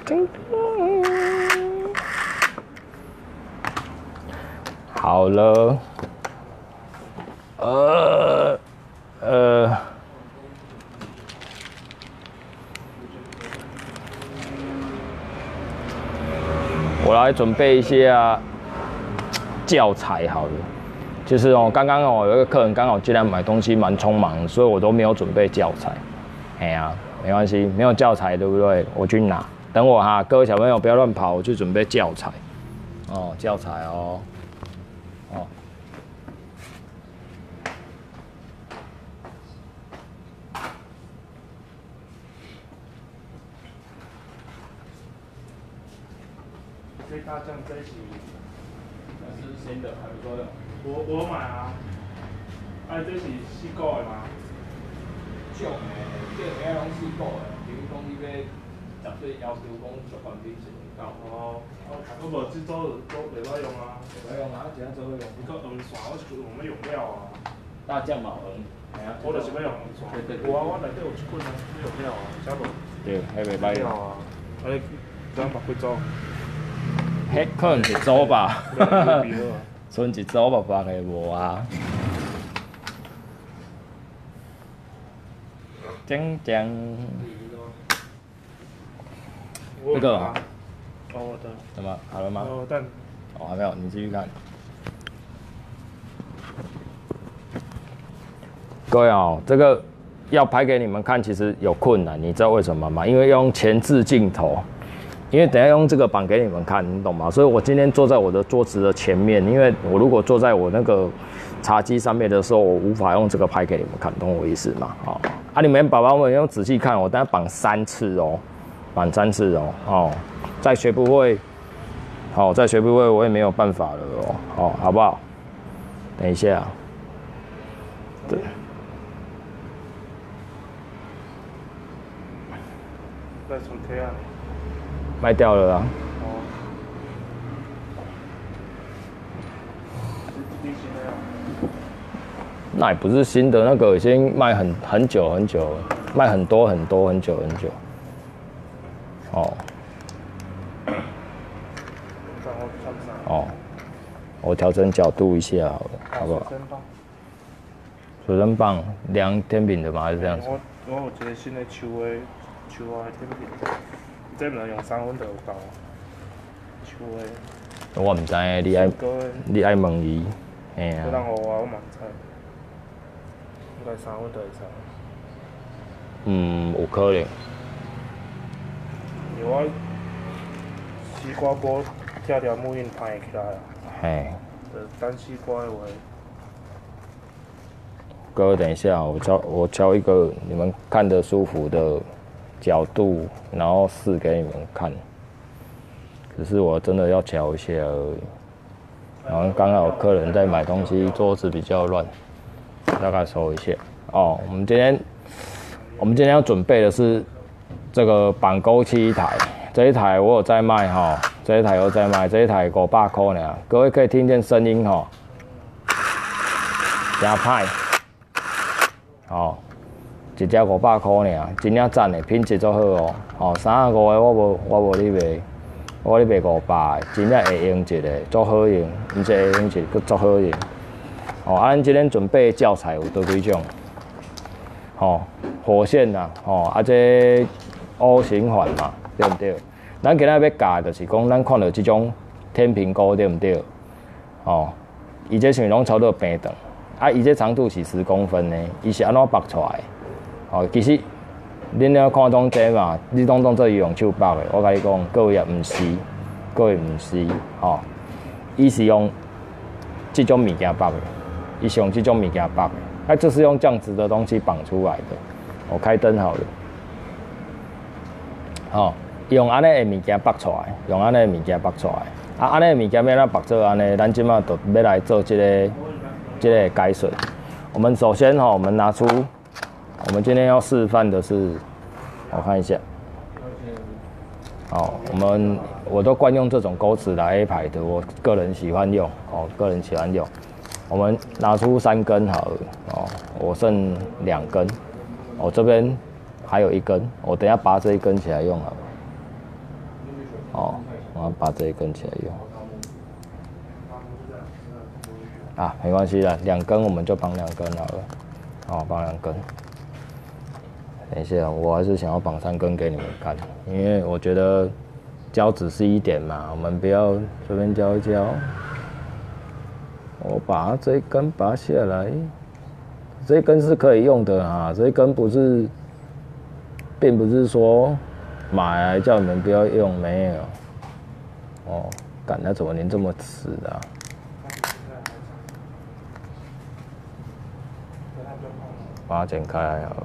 好了，我来准备一下教材好了。就是哦，刚刚哦有一个客人刚好进来买东西蛮匆忙，所以我都没有准备教材。哎呀，没关系，没有教材对不对？我去拿，等我哈，各位小朋友不要乱跑，我去准备教材。哦，教材哦，哦。 这大酱这一起， 这是新的，还不错用。 我买啊，这是四个的吗？ 种的，这个拢四个的，比如讲你要10岁要求讲习惯品是唔够。 哦，我无这组都袂歹用啊。 袂歹用啊，怎样做会用？ 你个黄线我是用要用料啊。 大酱嘛黄，系啊。 我就是要用黄线。对。我内底有一捆啊，要用料啊，加无。对，迄袂歹用啊。你怎样别几组？ 迄可能一组吧。剩一组白白的无啊。锵锵。这个啊。 哦，我的。 怎么好了吗？ 但。 哦，还没有，你继续看。各位哦，这个要拍给你们看，其实有困难，你知道为什么吗？因为要用前置镜头。因为等下用这个绑给你们看，你懂吗？所以我今天坐在我的桌子的前面，因为我如果坐在我那个茶几上面的时候，我无法用这个拍给你们看，懂我意思吗？好，你们宝宝们要仔细看，我等下绑3次哦，绑3次哦，哦，再学不会，好，再学不会我也没有办法了哦，好，好不好？等一下，对， 再重贴啊。 卖掉了啊！ 哦。是新的啊？ 那也不是新的，那个已经卖很久很久了，卖很多很多很久很久。哦。哦。我调整角度一下好了，好不好？水蒸棒量天平的吗？还是这样子？ 我有一个新的手的天平。这不能用3分就有够。手的。 我唔知你爱问伊，嘿啊。 有人学我嘛唔知。应该3分就会使。 有可能。 因为我西瓜锅条木印拍起来啊。 嘿。 单西瓜的话。 各位等一下，我挑一个你们看得舒服的角度，然后试给你们看。只是我真的要调一下而已。然后刚好有客人在买东西，桌子比较乱，大概收一下。哦，我们今天要准备的是这个绑钩器一台，这一台我有在卖哈，这一台有在卖，这一台500块呢。各位可以听见声音哈，真歹。哦，一只500块呢，真正赞的，品质足好哦。哦，35个我无咧卖，我咧卖500的，真正会用一个，足好用，毋是会用一个，佫足好用。哦，咱今天准备教材有倒几种？哦，火线呐，哦，这 O 型环嘛，对不对？咱今仔要教就是讲，咱看到这种天平钩对不对？哦，伊这是拢差不多平长。伊这长度是10公分呢，伊是安怎绑出来？哦，其实恁了看懂这嘛，你当做伊用手绑的。我甲你讲，各位也毋是，各位毋是，哦，伊是用这种物件绑的，伊是用这种物件绑的，这是用这样子的东西绑出来的。我开灯好了，哦，用安尼的物件绑出来，用安尼的物件绑出来，安尼的物件要怎绑做安尼？咱即马就要来做这个改水。我们首先我们拿出，我们今天要示范的是，我看一下，我都惯用这种钩子来 A 牌的，我个人喜欢用，个人喜欢用。我们拿出3根好了，我剩2根，我这边还有1根，我等一下拔这一根起来用好了。 哦，我要把这一根起来用。啊，没关系啦，2根我们就绑2根好了。好，绑2根。等一下，我还是想要绑3根给你们看，因为我觉得教仔细一点嘛，我们不要随便教一教。我把这一根拔下来，这一根是可以用的啊，这一根不是，并不是说买来叫你们不要用，没有。哦，干，那怎么连这么迟的啊？把它剪开来好了。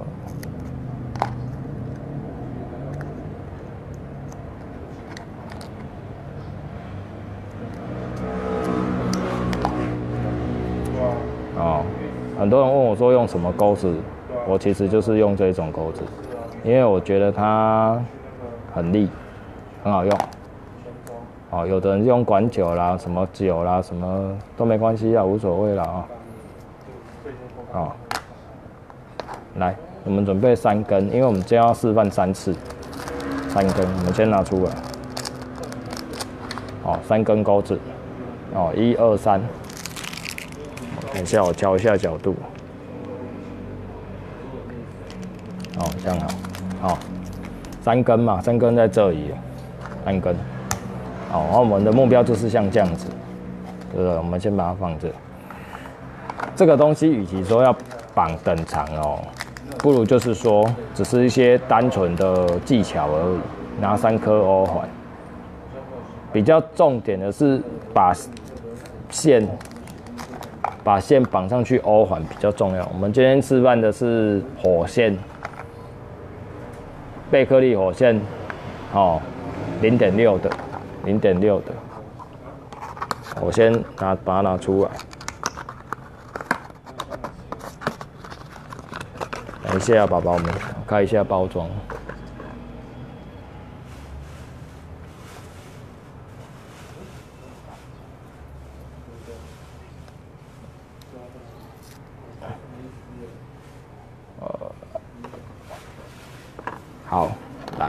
哦，很多人问我说用什么钩子，我其实就是用这种钩子，因为我觉得它很利，很好用。哦，有的人用管酒啦、什么酒啦、什么都没关系啊，无所谓啦啊。哦，来，我们准备3根，因为我们今天要示范3次，3根，我们先拿出来。哦，3根钩子，哦，1、2、3。等一下，我调一下角度。哦，这样好。好，3根嘛，3根在这里，3根。好，然后我们的目标就是像这样子，对不对？我们先把它放这。这个东西与其说要绑等长哦，不如就是说，只是一些单纯的技巧而已。拿3颗欧环，比较重点的是把线绑上去，欧环比较重要。我们今天示范的是火线，贝克利火线，哦，0.6的，0.6的。我先把它拿出来。等一下，宝宝们，看一下包装。好，来。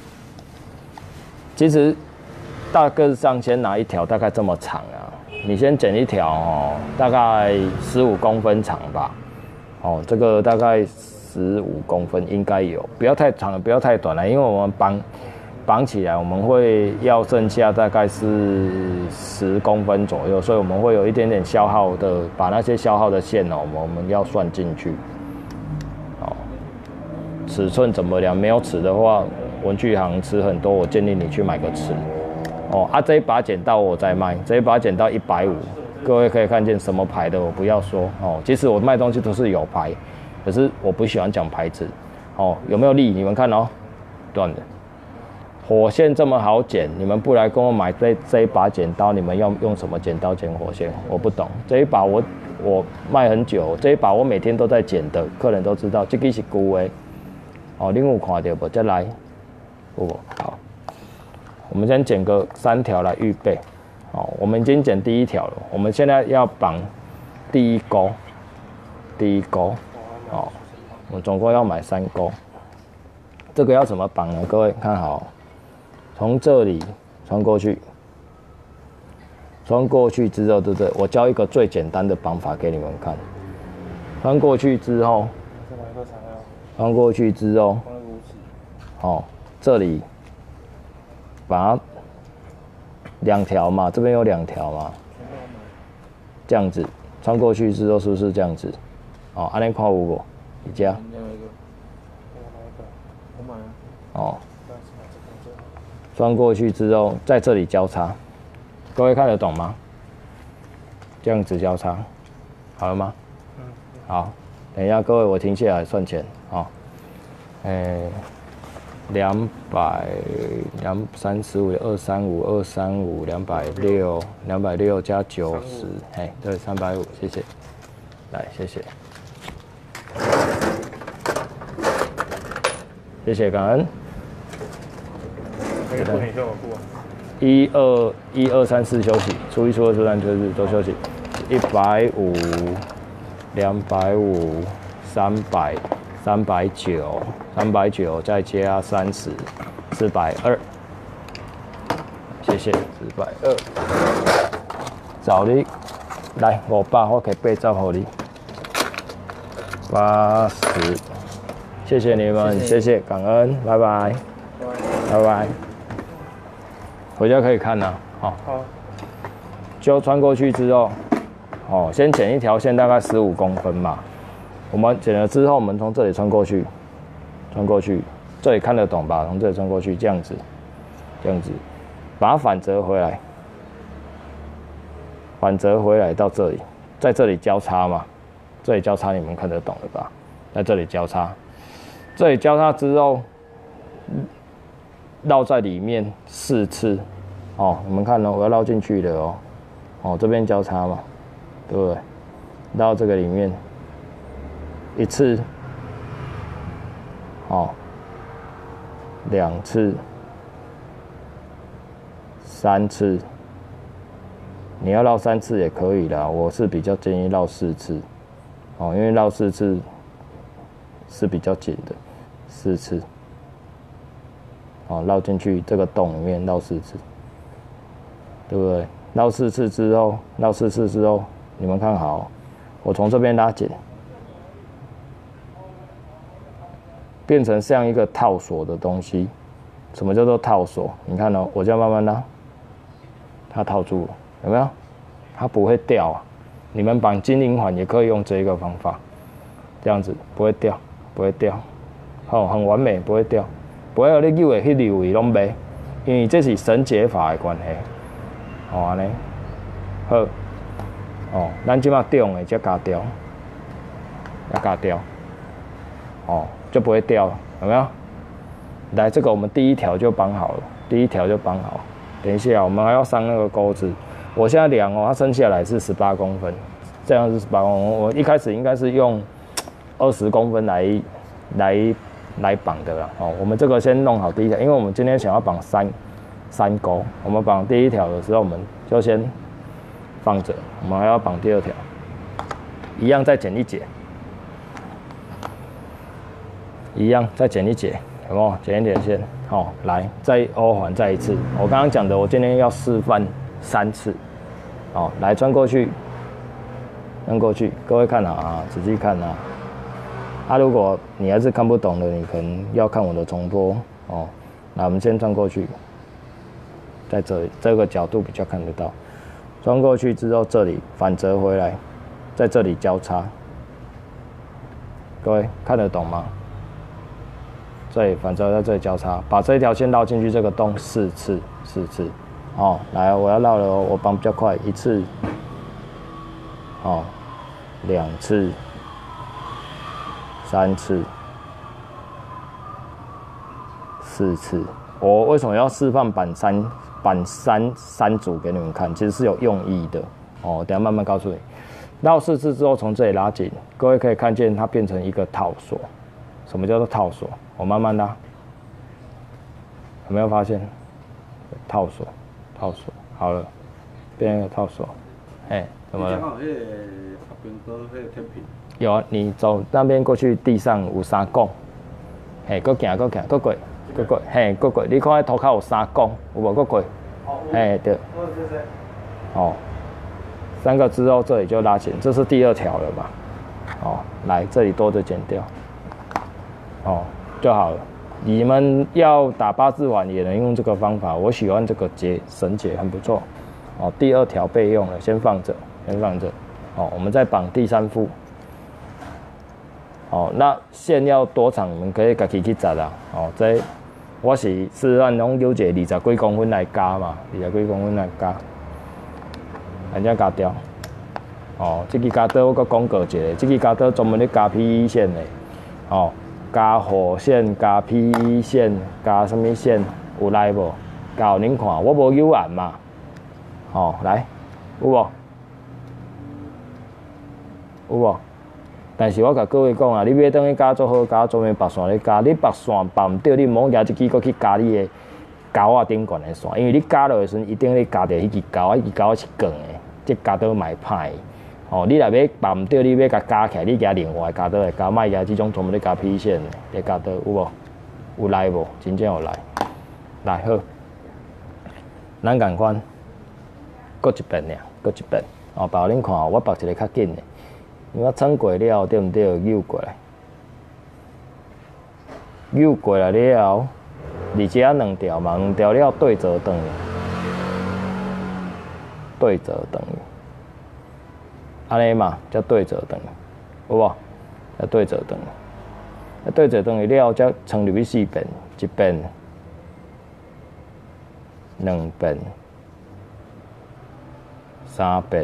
其实大个上先拿一条，大概这么长啊。你先剪一条哦，大概15公分长吧。哦，这个大概15公分应该有，不要太长了，不要太短了，因为我们绑起来，我们会要剩下大概是10公分左右，所以我们会有一点点消耗的，把那些消耗的线哦，我们要算进去。哦，尺寸怎么量？没有尺的话，文具行尺很多，我建议你去买个尺。哦啊，这一把剪刀我在卖，这一把剪刀150，各位可以看见什么牌的我不要说哦。其实我卖东西都是有牌，可是我不喜欢讲牌子。哦，有没有力？你们看哦，断的。火线这么好剪，你们不来跟我买这一把剪刀，你们要用什么剪刀剪火线？我不懂。这一把我卖很久，这一把我每天都在剪的，客人都知道，这个是旧的。哦，你有看到不？再来，好，我们先剪个3条来预备。哦，我们已经剪第1条了，我们现在要绑第一钩。哦，我们总共要买3钩。这个要怎么绑呢？各位看好，从这里穿过去，之后，对不对？我教一个最简单的绑法给你们看。穿过去之后，哦，这里把它2条嘛，这边有2条嘛，这样子穿过去之后是不是这样子？哦，安尼看有无？你家？哦，穿过去之后，在这里交叉，各位看得懂吗？这样子交叉，好了吗？好，等一下，各位我停下来算钱，好，200、235、235、235、260加90，哎，对，350，谢谢，来，谢谢。谢谢，感恩。1、2、3、4休息，初1、初2、初3、初4都休息。150、250、300、390再加30，420。 谢420，找你来500，我可以80给你80，谢谢你们，谢谢感恩，拜拜，拜拜，回家可以看呐，好，就穿过去之后，哦，先剪一条线，大概15公分嘛。我们剪了之后，我们从这里穿过去，这里看得懂吧？从这里穿过去，这样子，把它反折回来，到这里，在这里交叉嘛，这里交叉你们看得懂了吧？在这里交叉，之后绕在里面4次，哦，你们看哦，我要绕进去的哦，哦，这边交叉嘛，对不对？绕这个里面。1次，哦，2次，3次，你要绕3次也可以啦。我是比较建议绕4次，哦，因为绕4次是比较紧的，4次，哦，绕进去这个洞里面绕4次，对不对？绕4次之后，你们看好，我从这边拉紧。变成像一个套索的东西。什么叫做套索？你看哦，我这样慢慢拉，它套住了，有没有？它不会掉啊。你们绑金银环也可以用这一个方法，这样子不会掉，好，很完美，不会掉，不会有你以为迄2位拢袂，因为这是绳结法的关系。哦，安尼，好，哦，咱即马重的才加掉，哦。就不会掉了，有没有？来，这个我们第1条就绑好了，等一下，我们还要上那个钩子。我现在量哦，它升下来是18公分，这样是18公分。我一开始应该是用20公分来绑的啦。哦，我们这个先弄好第1条，因为我们今天想要绑3钩。我们绑第1条的时候，我们就先放着，我们还要绑第2条，一样再剪一节。一样，再剪一节，有没有？剪一点线，好，来，再欧环再1次。我刚刚讲的，我今天要示范3次，好，来穿过去，各位看好啊，仔细看啊。如果你还是看不懂的，你可能要看我的重播哦。来，我们先穿过去，在这里，这个角度比较看得到。穿过去之后，这里反折回来，在这里交叉，各位看得懂吗？这里反折在这里交叉，把这一条线绕进去这个洞4次，哦，来，我要绕了哦，我绑比较快，1次，哦，2次，3次，4次。我为什么要示范绑三组给你们看？其实是有用意的哦，等一下慢慢告诉你。绕4次之后，从这里拉紧，各位可以看见它变成一个套索。什么叫做套索？我慢慢拉，有没有发现？套索，好了，变成一个套索。哎，怎么了？有啊，你走那边过去，地上有3拱。嘿，搁行，搁过，嘿，搁过。你看那涂骹有3拱，有无？搁过。嘿，对。哦，3个之后这里就拉紧，这是第2条了吧？哦，来这里多的剪掉。哦，就好了。你们要打8字环也能用这个方法，我喜欢这个绳结很不错。哦，第2条备用了，先放着。哦，我们再绑第3副。哦，那线要多长，你们可以自己去择啦。哦，这我是示范拢留一个20几公分来加嘛，20几公分来加，安怎加掉？哦，这个加刀我搁讲过一个，这个加刀专门咧加 PE 线的。哦。加护线、加 PE 线、加什么线有来无？加互恁看，我无有案嘛。哦，来，有无？但是我甲各位讲啊，你买等去加做好，加专门白线咧加，你白线绑唔对，你唔好举一支搁去加你的钩仔顶悬的线，因为你加落的时阵，一定你加着迄支钩，迄支钩是硬的，这加刀买歹。哦，你若要绑唔对，你要甲加起来，你加另外加刀来加，莫加这种专门咧加 P 线的加刀有无？有来无？真正有来，来好。 咱共款，搁一遍尔，搁一遍。哦，包恁看哦，我绑一个较紧的，因为我撑过了对毋对？扭过来，扭过来了，而且两条嘛，两条了对折转去，对折转去，安尼嘛，才对折转去，有无？才对折转去，对折转去了，才撑入去4遍，一遍、2遍、3遍。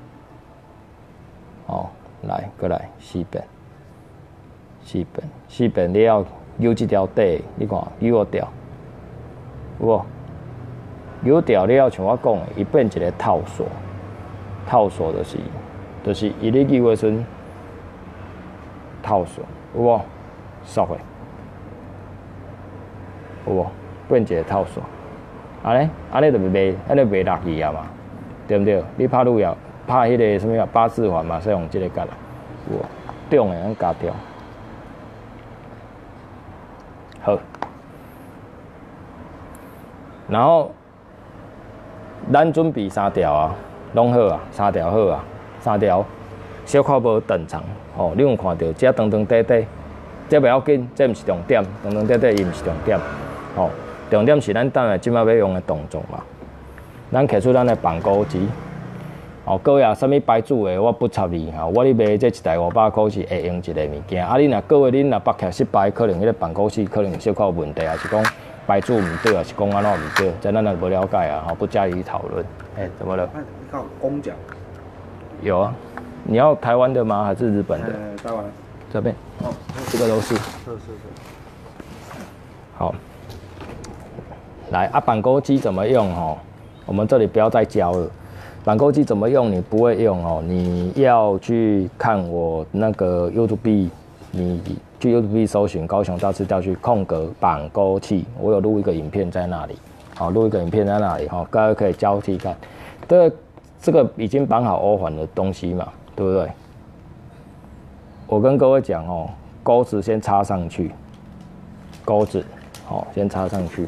哦，来，过来4遍，4遍，4遍了，扭这条底，你看扭掉，有无？扭掉了，像我讲的，伊变一个套索，套索就是伊咧扭的时阵，套索，有无？缩的，有无？变一个套索，安尼就袂落去啊嘛，对毋对？你拍路遥。拍迄个什么8字环嘛，使用这个夹啦，有无？中的咱夹掉。好，然后咱准备3条啊，拢好啊，3条好啊，3条小可无长长哦。你有看到这长长短短，这袂要紧，这毋是重点，长长短短伊毋是重点哦。重点是咱等下即摆要用的动作嘛。咱摕出咱的绑钩机。哦，各位啊，啥物牌子的我不插你哈，我咧卖这一台500块是会用一个物件。啊，你若各位恁若绑起来失败，可能迄个绑钩器可能小可有问题，还是讲牌子毋对，还是讲安怎毋对，这咱也无了解啊，不加以讨论。怎么了？ 你看公奖。 有啊，你要台湾的吗？还是日本的？ 台湾。 这边。哦，这个都是。是。好。来啊，绑钩机怎么用？吼，我们这里不要再教了。绑钩机怎么用？你不会用哦，你要去看我那个 YouTube， 你去 YouTube 搜寻高雄大师钓具空格绑钩器，我有录一个影片在那里，好，录一个影片在那里哈，大家可以交替看。这个已经绑好欧环的东西嘛，对不对？我跟各位讲哦，钩子先插上去，钩子好，先插上去，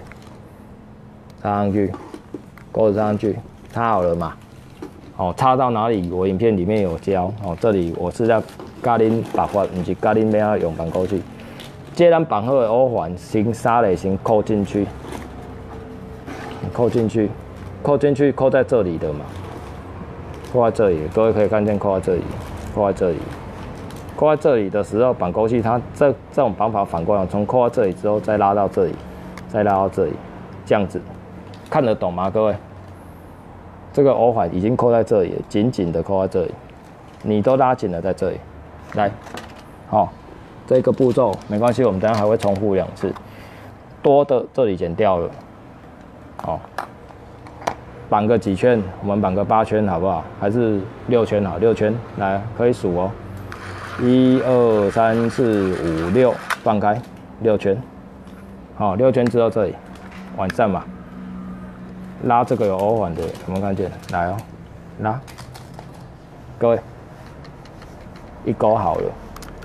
钩子插上去，插好了嘛？哦，插到哪里？我影片里面有教哦。这里我是在教恁绑法，不是教恁要用绑钩器。这咱绑好的欧环，先沙嘞，先扣进去，扣进去，扣在这里的嘛，扣在这里。各位可以看见，扣在这里，扣在这里，扣在这里的时候，绑钩器它这种绑法反过来，从扣在这里之后再拉到这里，再拉到这里，这样子，看得懂吗，各位？这个欧环已经扣在这里了，紧紧的扣在这里，你都拉紧了在这里。来，好，这个步骤没关系，我们等一下还会重复2次。多的这里剪掉了，好，绑个几圈？我们绑个8圈好不好？还是6圈好？6圈，来，可以数哦。1、2、3、4、5、6，放开6圈。好，6圈之后这里往上嘛。拉这个有欧环的，有没有看见？来哦，拉，各位，一勾好了，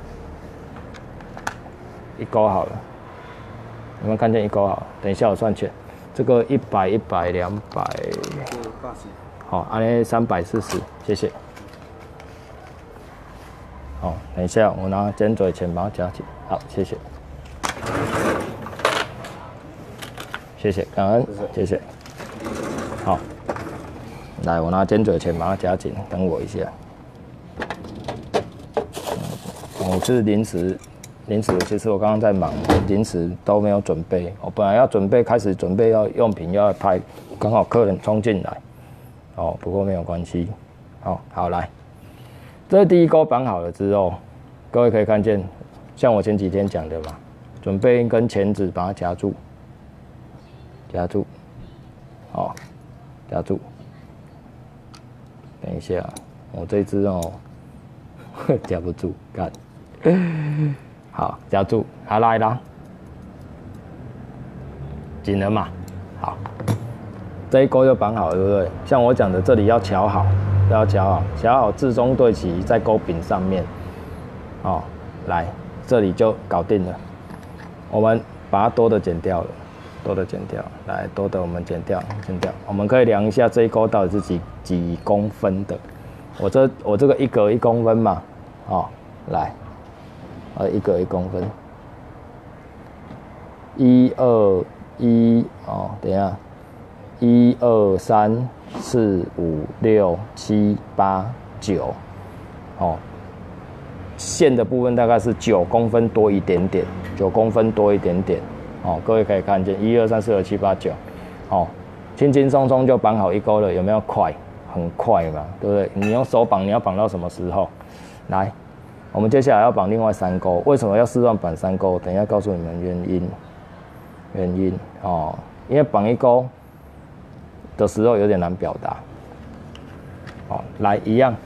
一勾好了，有没有看见一勾好了？等一下我算钱，这个100、100、200，好，安尼340，谢谢。好，等一下我拿尖嘴钳把它夹紧，好，谢谢，谢谢，感恩，谢谢。好，来，我拿尖嘴钳把它夹紧，等我一下。我是临时，其实我刚刚在忙，临时都没有准备。我本来要开始准备要用品要拍，刚好客人冲进来，哦，不过没有关系。好来，这第一钩绑好了之后，各位可以看见，像我前几天讲的嘛，准备一根钳子把它夹住，好。夹住，等一下，我这只哦，夹不住，干，好，夹住，还拉一拉，紧了嘛，好，这一钩就绑好了，对不对？像我讲的，这里要调好，调好置中对齐在钩柄上面，来，这里就搞定了。我们把它多的剪掉了， 多的剪掉，来多的我们剪掉，剪掉。我们可以量一下这一钩到底是几公分的。我这个一格1公分嘛，哦，来，一格1公分，1、2、1哦，等一下，1、2、3、4、5、6、7、8、9，哦，线的部分大概是9公分多一点点，9公分多一点点。哦，各位可以看见1、2、3、4、5、7、8、9，哦，轻轻松松就绑好一钩了，有没有快？很快嘛，对不对？你用手绑，你要绑到什么时候？来，我们接下来要绑另外3钩。为什么要4段绑3钩？等一下告诉你们原因哦，因为绑一钩的时候有点难表达。哦，来一样。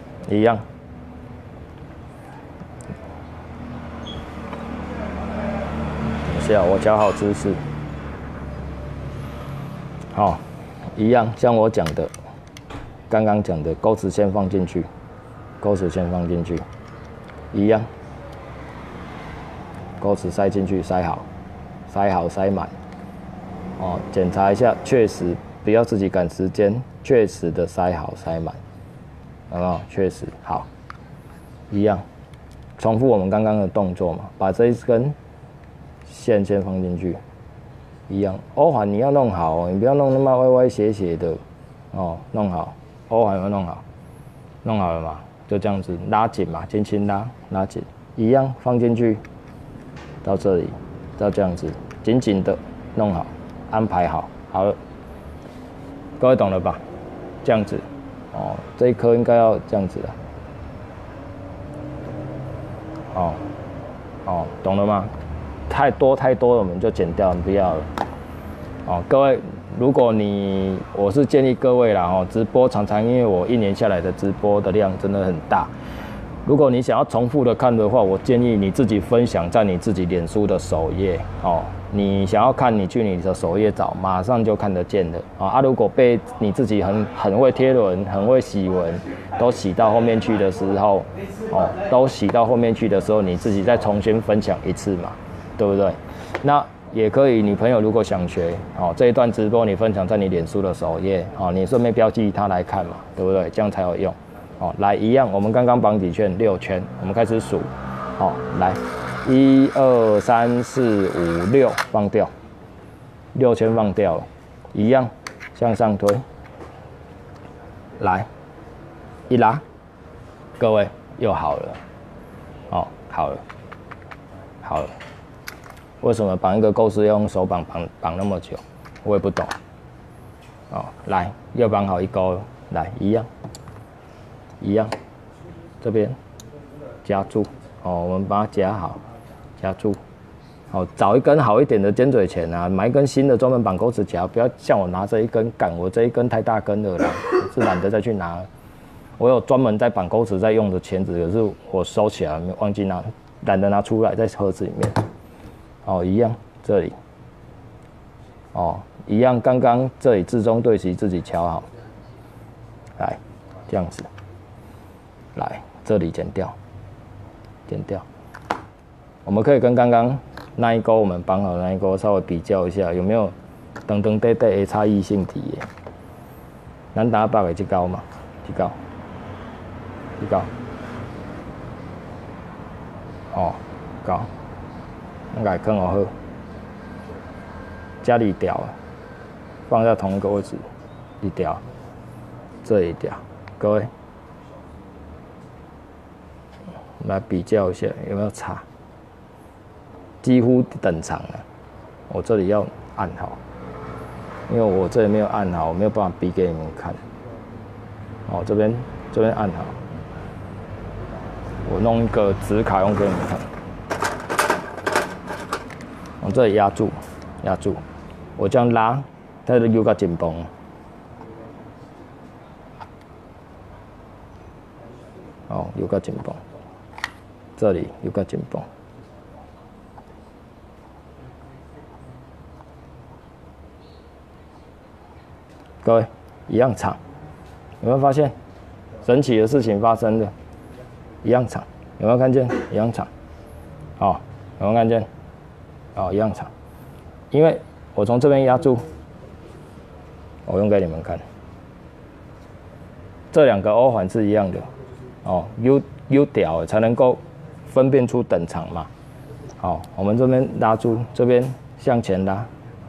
是啊，我调好姿势。好，一样，像我讲的，刚刚讲的，钩子先放进去，一样，钩子塞进去，塞好，塞满。哦，检查一下，确实不要自己赶时间，确实的塞好塞满，有没有？确实好，一样，重复我们刚刚的动作嘛，把这一根线先放进去，一样。欧环你要弄好哦，你不要弄那么歪歪斜斜的哦，弄好，欧环要弄好，弄好了嘛，就这样子拉紧嘛，轻轻拉紧，一样放进去，到这里，到这样子，紧紧的弄好，安排好，好了，各位懂了吧？这样子，哦，这一颗应该要这样子的，哦，懂了吗？太多了，我们就剪掉，不要了。哦，各位，如果我是建议各位啦，哦，直播常常因为我1年下来的直播的量真的很大。如果你想要重复的看的话，我建议你自己分享在你自己脸书的首页，哦，你想要看，你去你的首页找，马上就看得见的。啊，如果被你自己很会贴文、很会洗文，都洗到后面去的时候，你自己再重新分享一次嘛。对不对？那也可以，你朋友如果想学，哦，这一段直播你分享在你脸书的首页，哦，你顺便标记他来看嘛，对不对？这样才有用。哦，来一样，我们刚刚绑几圈？6圈，我们开始数。哦，来，1、2、3、4、5、6，放掉，6圈放掉了，一样向上推。来，一拉，各位又好了，哦，好了。为什么绑一个钩是要用手绑那么久？我也不懂。哦，来，又绑好一钩了，来一样，这边夹住，哦，我们把它夹好，夹住，好，找一根好一点的尖嘴钳啊，买一根新的专门绑钩子夹，不要像我拿这一根，我这一根太大根了啦，是懒得再去拿了。我有专门在绑钩子在用的钳子，可是我收起来忘记拿，懒得拿出来，在盒子里面。哦，一样，这里，哦，一样，刚刚这里置中对齐，自己敲好，来，这样子，来，这里剪掉，我们可以跟刚刚那一钩我们绑好的那一钩稍微比较一下，有没有等的差异性体的？咱打绑的这钩嘛，这钩，哦，钩。改坑好，加2条，放在同一个位置，1条，这1条，各位来比较一下有没有差，几乎等长了。我这里要按好，因为我这里没有按好，我没有办法比给你们看。哦，这边按好，我弄一个纸卡用给你们看。往这里压住，我这样拉，它就又较紧绷。哦，又较紧绷，这里又较紧绷。各位，一样长，有没有发现神奇的事情发生的？一样长，有没有看见？一样长，哦，有没有看见？哦，一样长，因为我从这边压住，我用给你们看，这2个欧环是一样的，哦 ，U 屌才能够分辨出等长嘛。好，我们这边拉住，这边向前拉，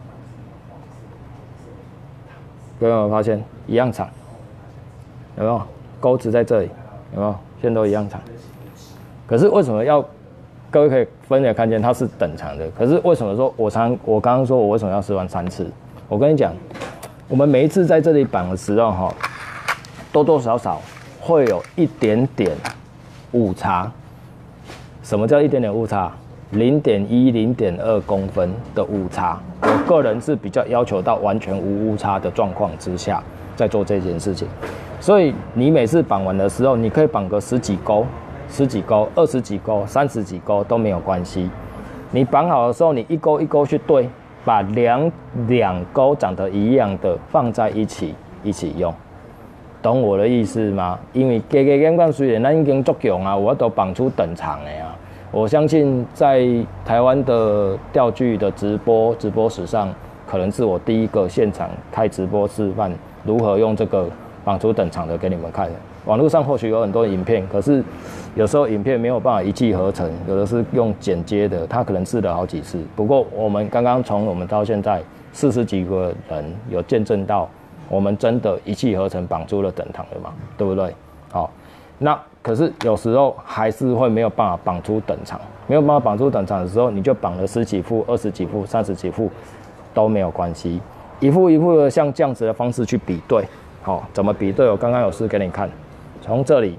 各位有没有发现一样长？有没有钩子在这里？有没有？线都一样长。可是为什么要？各位可以分别看见它是等长的。可是为什么说我刚刚说我为什么要示范3次？我跟你讲，我们每一次在这里绑的时候，哈，多多少少会有一点点误差。什么叫一点点误差？0.1、0.2公分的误差。我个人是比较要求到完全无误差的状况之下，在做这件事情。所以你每次绑完的时候，你可以绑个10几钩、20几钩、30几钩都没有关系。你绑好的时候，你一钩一钩去对，把两钩长得一样的放在一起用，懂我的意思吗？因为加减减虽然咱已经足强啊，我都绑出等长的啊。我相信在台湾的钓具的直播史上，可能是我第一个现场开直播示范如何用这个绑出等长的给你们看的。网络上或许有很多影片，可是有时候影片没有办法一气呵成，有的是用剪接的，他可能试了好几次。不过我们刚刚从我们到现在40几个人有见证到，我们真的一气呵成绑出了等长了嘛，对不对？好，那可是有时候还是会没有办法绑出等长，没有办法绑出等长的时候，你就绑了10几副、20几副、30几副都没有关系，一副一副的像这样子的方式去比对。好，怎么比对？我刚刚有示给你看。从这里，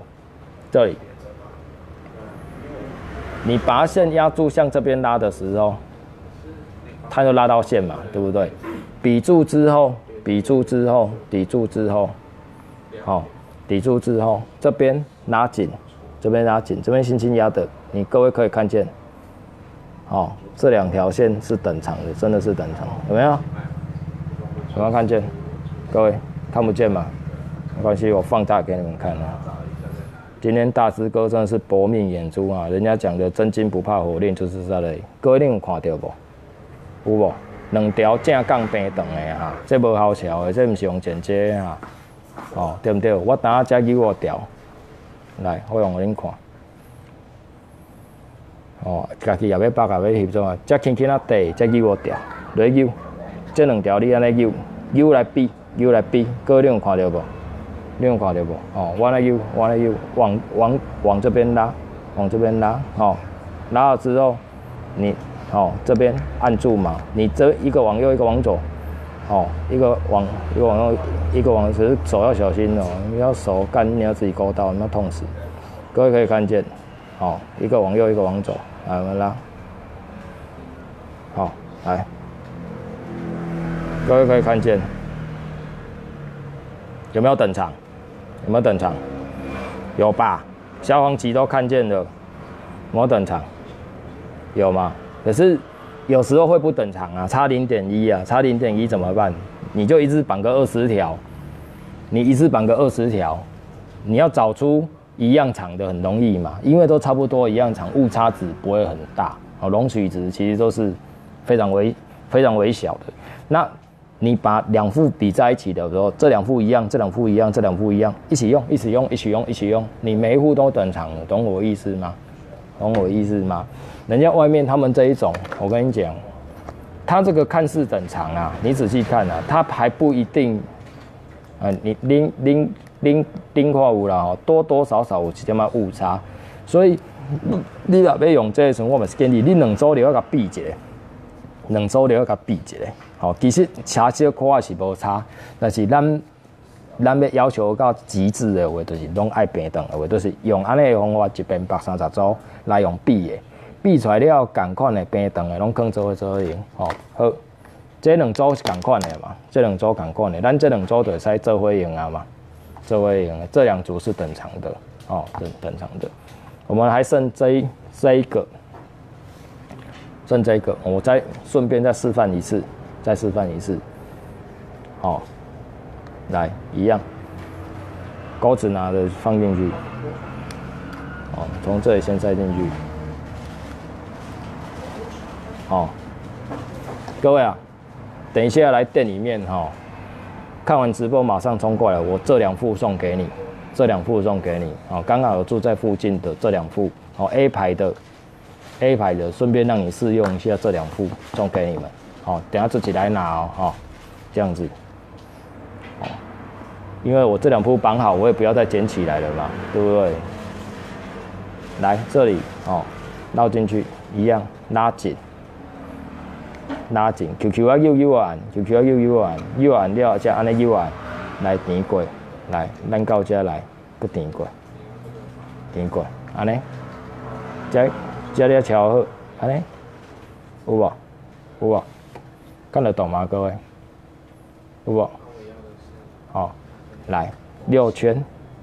你把线压住，向这边拉的时候，它就拉到线嘛，对不对？比住之后，抵住之后，这边拉紧，这边轻轻压的，你各位可以看见，哦，这2条线是等长的，真的是等长，有没有？有没有看见？各位看不见吗？没关系，我放大给你们看啊。今天大师哥真的是搏命演出啊！人家讲的真金不怕火炼就是在这里。各位你有看到不？有无？2条正杠平长的哈，这无好笑的，这不是用剪接啊，哦，对不对？我等下再揪我调，来，我用恁看。哦，家己也要绑，也要翕做啊，再轻轻啊地，再揪我调，来揪，这2条你安尼揪来比，各位你有看到不？你有看到不？哦，我来游，往这边拉，哦，拉了之后，你哦这边按住嘛，你这一个往右，一个往左，哦，一个往右，一个往，只是手要小心哦，你要手干，你要自己勾到，那痛死。各位可以看见，哦，一个往右，一个往左，来我们拉，好，来，各位可以看见，有没有等长？有没有等长？有吧？消防旗都看见了，有没有等长？有吗？可是有时候会不等长啊，差0.1啊，差0.1怎么办？你就一次绑个20条，你要找出一样长的很容易嘛，因为都差不多一样长，误差值不会很大，哦，容许值其实都是非常微小的。那你把2副比在一起的时候，这2副一样，这2副一样，一起用，你每一副都等长了，懂我意思吗？人家外面他们这一种，我跟你讲，他这个看似等长啊，你仔细看啊，他还不一定，你拎看有啦，多多少少有一点仔误差，所以你若要用这个时候，我嘛是建议你2组就要甲比一下，好，其实差小可也是无差，但是咱要求到极致的话，就是拢爱平等的话，就是用安尼的方法，一边绑30组来用比的，比出来了同款的平等的，拢放做用。好，这2组是同款的嘛？咱这2组就会使做伙用啊嘛，这2组是等长的，哦，等长的。我们还剩这一个。我再顺便再示范一次，好，来一样，钩子拿着放进去，好，从这里先塞进去，好，各位啊， 等一下来店里面哈，看完直播马上冲过来，我这2副送给你，这2副送给你。哦，刚好有住在附近的这2副，哦 A 牌的，顺便让你试用一下这2副送给你们。哦，等下自己来拿哦，哦，这样子。哦，因为我这2副绑好，我也不要再捡起来了嘛，对不对？来这里哦，绕进去一样，拉紧。拉紧 ，QQ 啊右按 ，QQ 啊右按，右按了才安尼右按来填过，来，咱到这来，搁填过，安尼，这了调好，安尼，有无？有无？看得懂吗，各位？有无？好，来6圈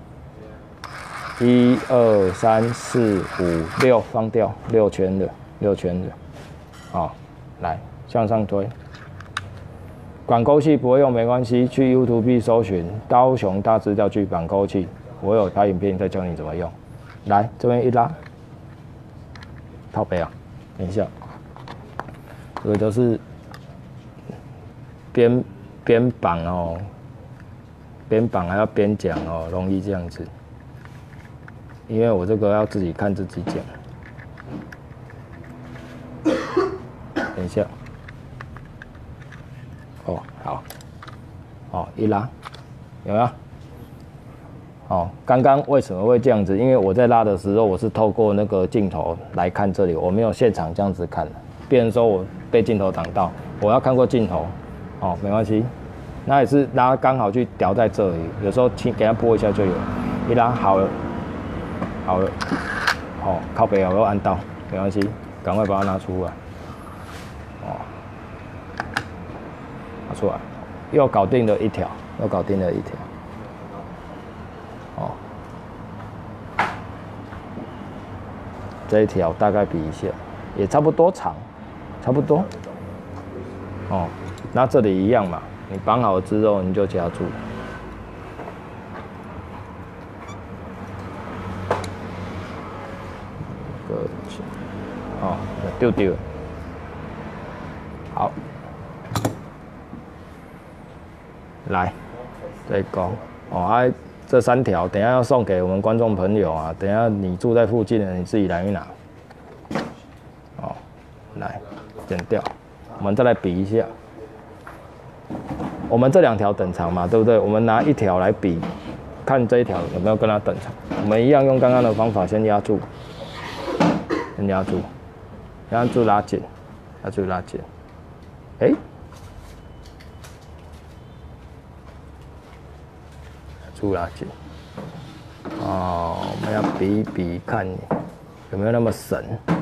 ，1、2、3、4、5、6，放掉6圈的，6圈的，好，来。向上推，绑钩器不会用没关系，去 YouTube 搜寻高雄大支钓具绑钩器，我有拍影片在教你怎么用。来这边一拉，靠背啊，等一下，这个都是边绑哦，边绑还要边讲哦，容易这样子，因为我这个要自己看自己讲。等一下。哦，好，哦，一拉，有没有？哦，刚刚为什么会这样子？因为我在拉的时候，我是透过那个镜头来看这里，我没有现场这样子看。变成说我被镜头挡到，我要看过镜头，哦，没关系，那也是拉刚好去吊在这里，有时候给它拨一下就有，一拉好了，好了，哦，靠北我要按到，没关系，赶快把它拿出来，哦。出来，又搞定了一条，哦，这一条大概比一下，也差不多长，差不多，哦，那这里一样嘛，你绑好之后你就夹住，哦，丢，好。来，再讲哦，这3条等一下要送给我们观众朋友啊。等一下你住在附近的，你自己来拿。哦，来，剪掉。我们再来比一下，我们这2条等长嘛，对不对？我们拿1条来比，看这一条有没有跟它等长。我们一样用刚刚的方法，先压住，拉紧，拉紧。哎。拉紧，哦，我们要比一比看有没有那么神。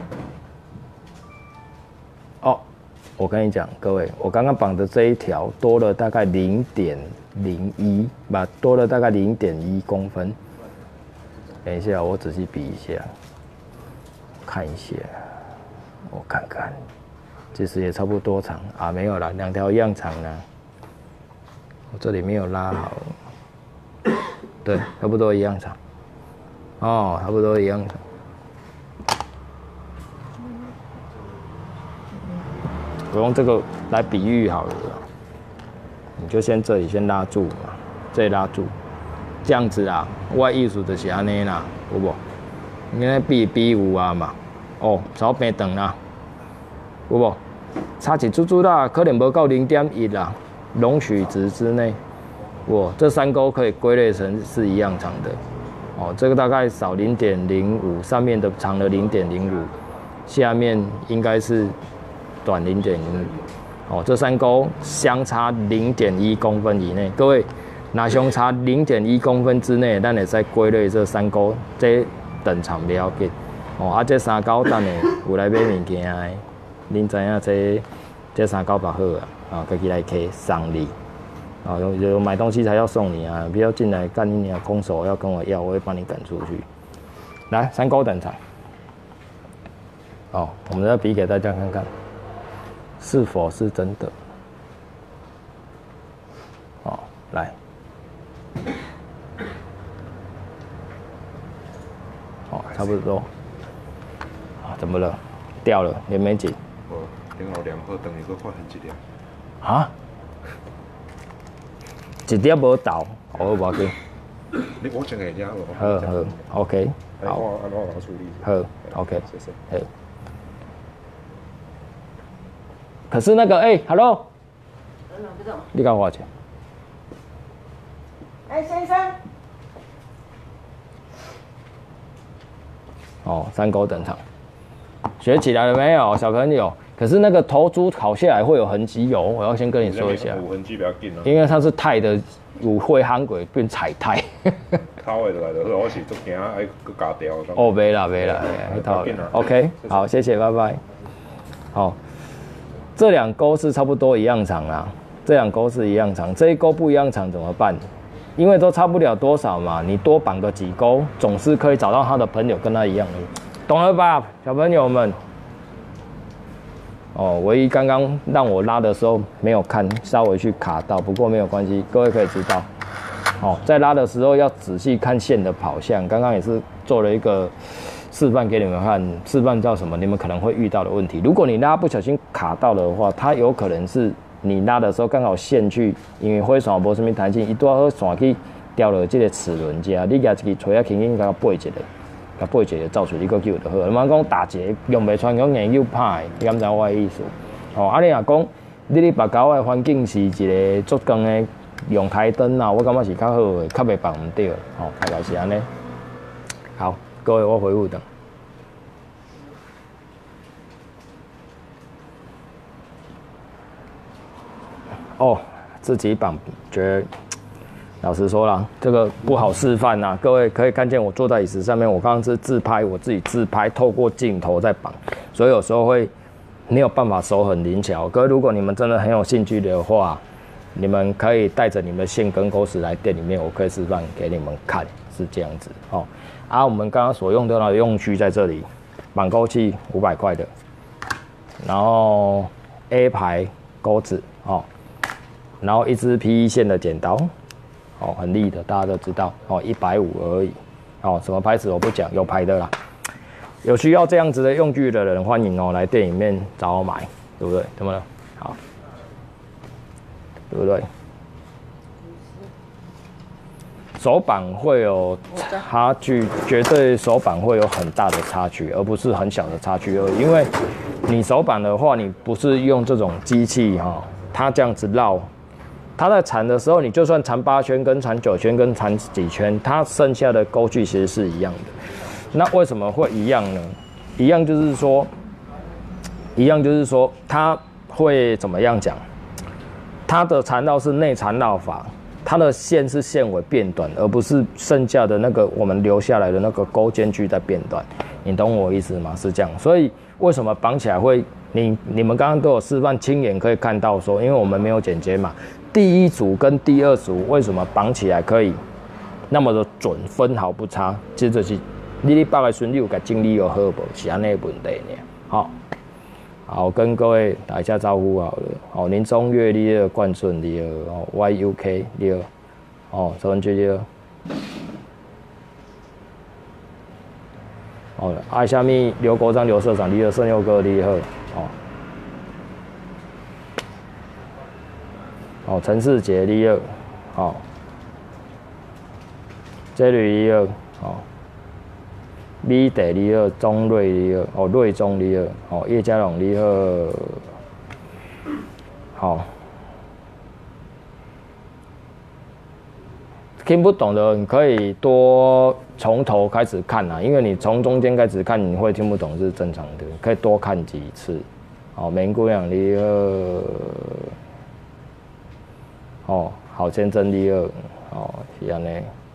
哦，我跟你讲，各位，我刚刚绑的这一条多了大概0.01吧，多了大概0.1公分。等一下，我仔细比一下，看一下，我看看，其实也差不多长啊，没有啦，2条一样长啦。我这里没有拉好。对，差不多一样长。哦，差不多一样长。我用这个来比喻好了，你就先这里先拉住嘛，这里拉住，这样子啦。我的意思就是安尼啦，有无？你来比有啊嘛？哦，超平长啦，有无？差一chút chút啦，可能无到0.1啦，容许值之内。我这3钩可以归类成是一样长的，哦，这个大概少0.05，上面的长了0.05，下面应该是短0.05，哦，这3钩相差0.1公分以内，各位，那相差0.1公分之内，咱会使归类这3钩，这等长不要紧，哦，啊，这3钩等下有来买物件的，恁知影这3钩绑好啊，啊，自己来摕送你。啊，有买东西才要送你啊！不要进来干你空手要跟我要，我会帮你赶出去。来，3钩等长。哦，我们要比给大家看看，是否是真的。哦，来。哦，差不多。啊，怎么了？掉了，连没紧。 哦，顶后2颗等于搁发现1粒。 啊？ 一点无倒，好无要紧。 你我讲个家咯。 好 ，OK， 好。 安怎来处理？ 好 ，OK， 谢谢。 好。可是那个，Hello， 你讲多少钱？ 先生。 哦，3勾等场，学起来了没有，小朋友？可是那个头珠烤下来会有痕迹哦，我要先跟你说一下。 有痕迹比较紧啊。 因为它是钛的，有会夯过变彩钛。 头的就来就我是足惊爱佮加掉。 哦，没啦，一套。OK， 好，谢谢，拜拜。好，这2钩是差不多一样长啦，这2钩是一样长，这一钩不一样长怎么办？因为都差不了多少嘛，你多绑个几钩，总是可以找到他的朋友跟他一样的，懂了吧，小朋友们？哦，唯一刚刚让我拉的时候没有看，稍微去卡到，不过没有关系，各位可以知道。哦，在拉的时候要仔细看线的跑向，刚刚也是做了一个示范给你们看，示范到什么你们可能会遇到的问题。如果你拉不小心卡到的话，它有可能是你拉的时候刚好线去，因为火线无什么弹性，伊拄好线去掉了这个齿轮遮，你夹一支锤啊轻轻甲背一个。甲背一个走出去，个救就好。你莫讲打一个用袂穿，用硬又歹，你敢知我的意思？哦，啊你若讲你咧目沟的环境是一个足光的用台灯啊，我感觉是较好的，较袂放唔对。哦，大概是安尼。好，各位我回复等。哦，自己绑觉。老实说啦，这个不好示范呐。各位可以看见我坐在椅子上面，我刚刚是自拍，我自己自拍，透过镜头在绑，所以有时候会没有办法手很灵巧。各位，如果你们真的很有兴趣的话，你们可以带着你们的线跟钩丝来店里面，我可以示范给你们看，是这样子哦。啊，我们刚刚所用到的用具在这里，绑钩器500块的，然后 A 牌钩子哦，然后一支 PE 线的剪刀。哦，很利的，大家都知道哦，150而已。哦，什么牌子我不讲，有牌的啦。有需要这样子的用具的人，欢迎哦来店里面找我买，对不对？怎么了？好，对不对？手绑会有差距，绝对手绑会有很大的差距，而不是很小的差距而已。因为你手绑的话，你不是用这种机器哈，它这样子绕。它在缠的时候，你就算缠8圈、跟缠9圈、跟缠几圈，它剩下的钩距其实是一样的。那为什么会一样呢？一样就是说，它会怎么样讲？它的缠绕是内缠绕法，它的线是线尾变短，而不是剩下的那个我们留下来的那个钩间距在变短。你懂我意思吗？是这样。所以为什么绑起来会？你们刚刚都有示范，亲眼可以看到说，因为我们没有剪接嘛。第一组跟第2组为什么绑起来可以那么的准，分毫不差？这就是你绑的时候，你有甲整理有好无？是安尼问题呢。好，好，跟各位打一下招呼好了。哦，林中岳你好，冠顺你好，哦 ，YUK 你好，哦，陈文杰你好。哦，啊，下面刘国章刘社长你好，盛佑哥你好，哦。哦，陈世杰你好，哦，这里你好，哦，米德你好，钟瑞你好，哦，瑞中你好，哦，叶家龙你好，好，听不懂的你可以多从头开始看啊，因为你从中间开始看，你会听不懂是正常的，可以多看几次。哦，棉姑娘你好。哦，好先生你好，哦，是安尼。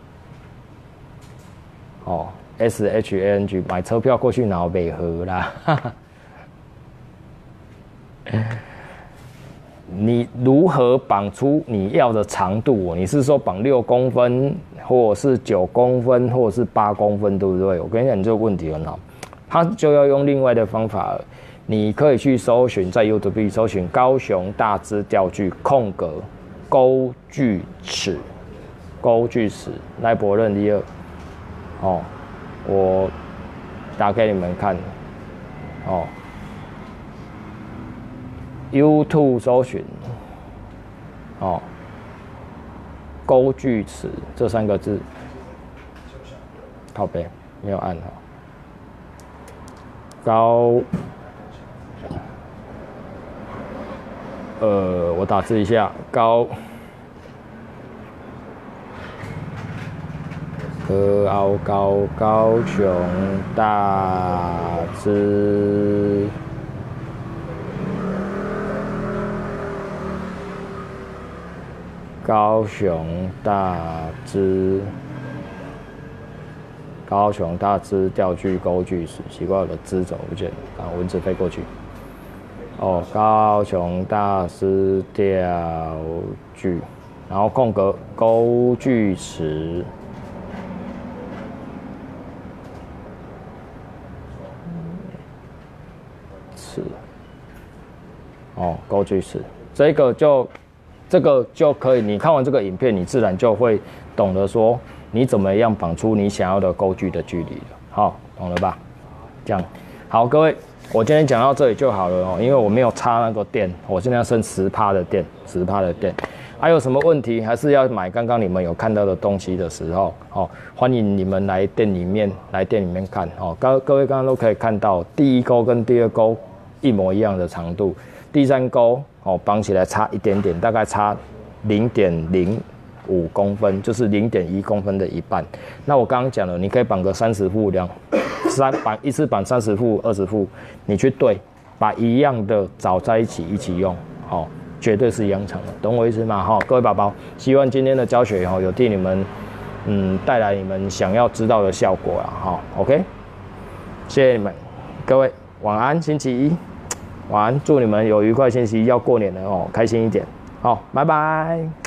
哦 ，SHANG 买车票过去哪袂好啦？你如何绑出你要的长度？你是说绑6公分，或者是9公分，或者是8公分，对不对？我跟你讲，你这个问题很好，他就要用另外的方法了。你可以去搜寻，在 YouTube 搜寻高雄大支钓具空格。钩距尺，赖伯任第2，哦，我打给你们看，哦 ，YouTube 搜寻，哦钩锯齿这3个字，靠背没有按好。高，我打字一下，高雄大支。高雄大支钓具钩锯齿，奇怪，我的支怎么不见了？啊，蚊子飞过去。哦，高雄大支钓具，然后空格钩锯齿。哦，钩锯齿，这个就可以。你看完这个影片，你自然就会懂得说你怎么样绑出你想要的钩具的距离了。好，懂了吧？这样，好，各位，我今天讲到这里就好了哦，因为我没有插那个电，我现在剩10%的电，10%的电。还有什么问题，还是要买刚刚你们有看到的东西的时候，哦，欢迎你们来店里面看哦。各位刚刚都可以看到，第一钩跟第二钩一模一样的长度。第3钩哦，绑起来差一点点，大概差0.05公分，就是0.1公分的一半。那我刚刚讲了，你可以绑个30副一次绑30副、20副，你去对，把一样的找在一起用，哦，绝对是一样长的，懂我意思吗？哈，各位宝宝，希望今天的教学有替你们带来你们想要知道的效果啦，哈 ，OK， 谢谢你们，各位晚安，星期一。晚安，祝你们有愉快星期一，要过年了哦，开心一点，好，拜拜。